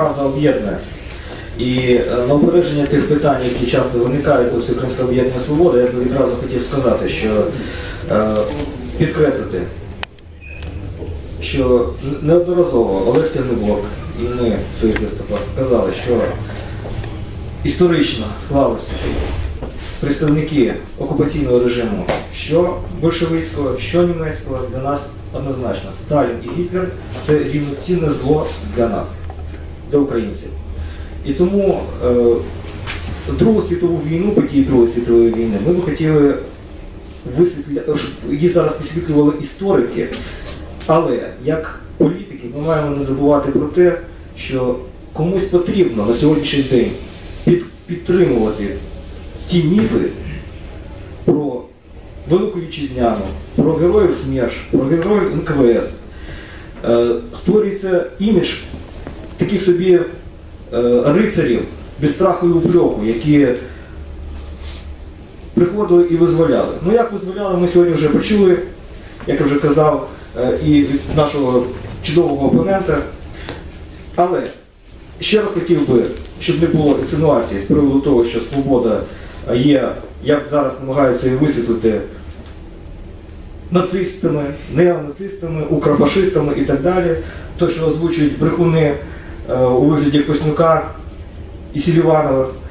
правда об'єднує. І на опередження тих питань, які часто виникають у Всеукраїнського об'єднання «Свобода», я б відразу хотів сказати, що підкреслити, що неодноразово Олег Тягнибок і ми в своїх виступах казали, що історично склалося представники окупаційного режиму, що большевицького, що німецького, для нас однозначно Сталін і Гітлер – це рівноцінне зло для нас, для українців. І тому Другу світову війну, події Другої світової війни, ми б хотіли висвітлювати, щоб її зараз висвітлювали історики, але як політики ми маємо не забувати про те, що комусь потрібно на сьогоднішній день підтримувати ті міфи про Велику Вітчизняну, про героїв СМЕРШ, про героїв НКВС. Створюється імідж таких собі рицарів без страху і упреку, які приходили і визволяли. Ну як визволяли, ми сьогодні вже почули, як я вже казав, і від нашого чудового опонента. Але ще раз хотів би, щоб не було інсинуації з приводу того, що свобода є, як зараз намагаються її висвітлити, нацистами, неонацистами, укрофашистами і так далі. То, що озвучують брехуни у вигляді Коснюка і Селіванова.